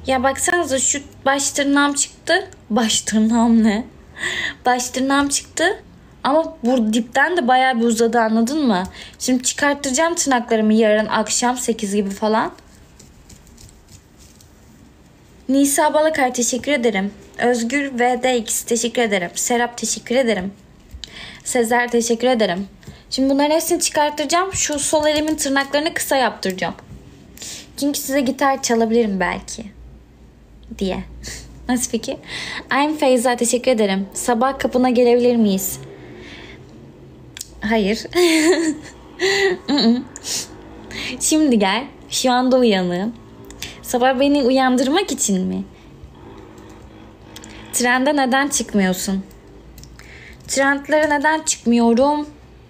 Ya baksanıza şu baş tırnağım çıktı. Baş tırnağım ne? Baş tırnağım çıktı. Ama bu dipten de bayağı bir uzadı, anladın mı? Şimdi çıkarttıracağım tırnaklarımı yarın akşam 8 gibi falan. Nisa Balakar teşekkür ederim. Özgür VDX teşekkür ederim. Serap teşekkür ederim. Sezer teşekkür ederim. Şimdi bunların hepsini çıkarttıracağım. Şu sol elimin tırnaklarını kısa yaptıracağım. Çünkü size gitar çalabilirim belki diye. Nasıl fikir? I'm Feyza teşekkür ederim. Sabah kapına gelebilir miyiz? Hayır. Şimdi gel. Şu anda uyanığım. Sabah beni uyandırmak için mi? Trende neden çıkmıyorsun? Trendlere neden çıkmıyorum?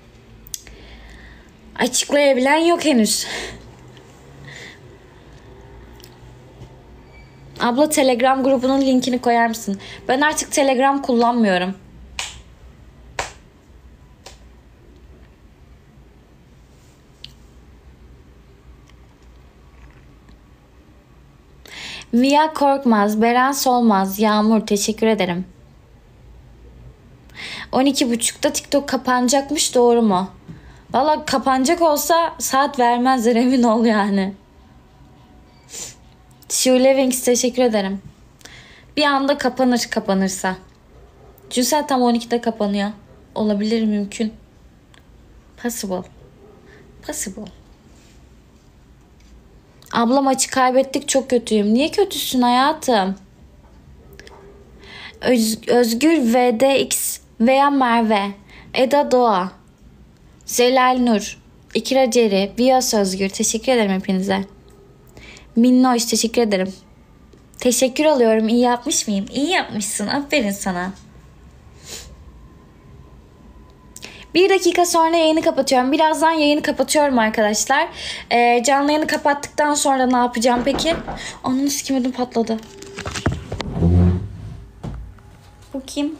Açıklayabilen yok henüz. Abla Telegram grubunun linkini koyar mısın? Ben artık Telegram kullanmıyorum. Via Korkmaz, Beren Solmaz, Yağmur teşekkür ederim. 12.30'da TikTok kapanacakmış, doğru mu? Valla kapanacak olsa saat vermezler, emin ol yani. Shirley Wings teşekkür ederim. Bir anda kapanırsa. Çünkü tam 12'de kapanıyor. Olabilir, mümkün. Possible. Abla maçı kaybettik, çok kötüyüm. Niye kötüsün hayatım? Özgür VDX veya Merve. Eda Doğa. Zelal Nur. İkra Ceri. Viyas Özgür. Teşekkür ederim hepinize. Minnoş teşekkür ederim. Teşekkür alıyorum. İyi yapmış mıyım? İyi yapmışsın. Aferin sana. 1 dakika sonra yayını kapatıyorum. Birazdan yayını kapatıyorum arkadaşlar. Canlı yayını kapattıktan sonra ne yapacağım peki? Onun sikim ödüm patladı. Bu kim?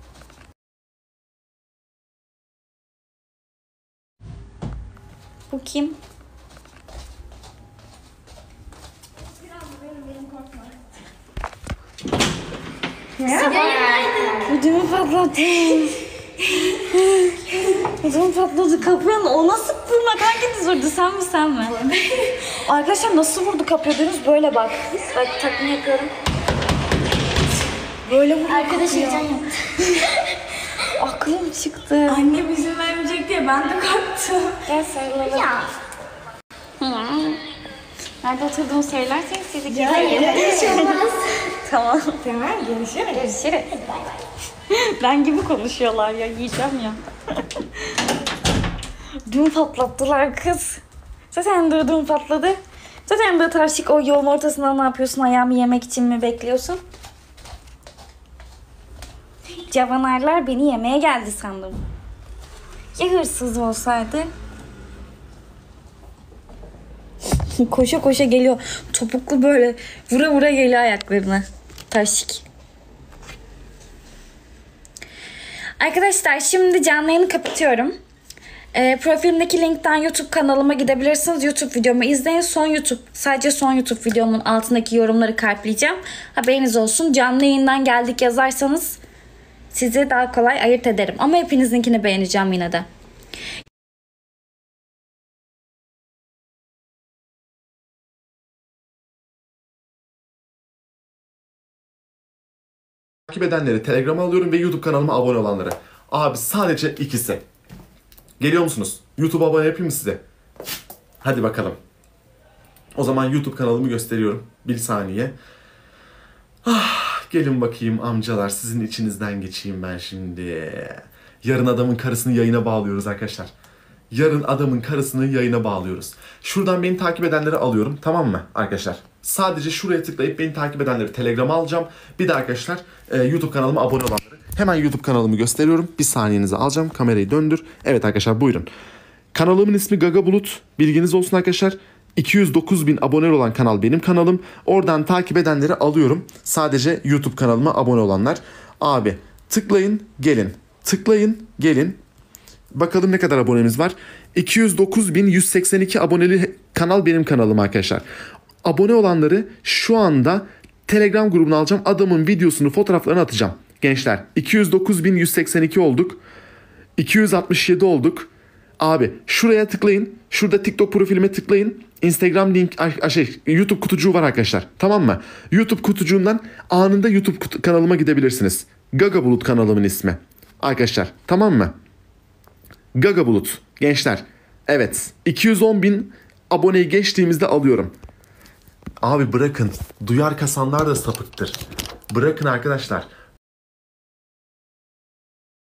Bu kim? Ödümü patladı. Ödümü patladı. Kapıya o nasıl vurmak? Hanginiz vurdu? Sen mi? Arkadaşlar nasıl vurdu kapıya diyoruz? Böyle bak. Bak takma yapıyorum. Böyle vurdu. Arkadaş heyecan yaptı. Aklım çıktı. Annem izin vermeyecek diye ben de korktum. Gel sarılalım. Ya. Nerede oturduğumu söylerseniz sizi Hayır, hiç olmaz. Tamam. Tamam, görüşürüz. Görüşürüz. Ben gibi konuşuyorlar ya. Yiyeceğim ya. Dün patlattılar kız. Zaten de dün patladı. Zaten de tarşık o yolun ortasında ne yapıyorsun? Ayağımı yemek için mi bekliyorsun? Cavanarlar beni yemeye geldi sandım. Ya hırsız olsaydı? Koşa koşa geliyor. Topuklu böyle vura vura geliyor ayaklarına. Taşik. Arkadaşlar şimdi canlı yayını kapatıyorum. Profilimdeki linkten YouTube kanalıma gidebilirsiniz. YouTube videomu izleyin. Sadece son YouTube videomun altındaki yorumları kalpleyeceğim. Haberiniz olsun. Canlı yayından geldik yazarsanız sizi daha kolay ayırt ederim. Ama hepinizinkini beğeneceğim yine de. Takip edenleri Telegram'a alıyorum ve YouTube kanalıma abone olanları. Abi sadece ikisi. Geliyor musunuz? YouTube'a abone yapayım mı size? Hadi bakalım. O zaman YouTube kanalımı gösteriyorum. Bir saniye. Gelin bakayım amcalar, sizin içinizden geçeyim ben şimdi. Yarın adamın karısını yayına bağlıyoruz arkadaşlar. Yarın adamın karısını yayına bağlıyoruz. Şuradan beni takip edenleri alıyorum, tamam mı arkadaşlar? Sadece şuraya tıklayıp beni takip edenleri Telegram'a alacağım. Bir de arkadaşlar YouTube kanalıma abone olanları. Hemen YouTube kanalımı gösteriyorum. Bir saniyenizi alacağım. Kamerayı döndür. Evet arkadaşlar buyurun. Kanalımın ismi Gaga Bulut. Bilginiz olsun arkadaşlar. 209.000 abone olan kanal benim kanalım. Oradan takip edenleri alıyorum. Sadece YouTube kanalıma abone olanlar. Abi tıklayın gelin. Tıklayın gelin. Bakalım ne kadar abonemiz var. 209.182 aboneli kanal benim kanalım arkadaşlar. Abone olanları şu anda Telegram grubuna alacağım. Adamın videosunu, fotoğraflarını atacağım. Gençler 209.182 olduk. 267 olduk. Abi şuraya tıklayın. Şurada TikTok profilime tıklayın. Instagram link, YouTube kutucuğu var arkadaşlar. Tamam mı? YouTube kutucuğundan anında YouTube kanalıma gidebilirsiniz. Gaga Bulut kanalımın ismi. Arkadaşlar tamam mı? Gaga Bulut. Gençler. Evet. 210.000 aboneyi geçtiğimizde alıyorum. Abi bırakın. Duyar kasanlar da sapıktır. Bırakın arkadaşlar.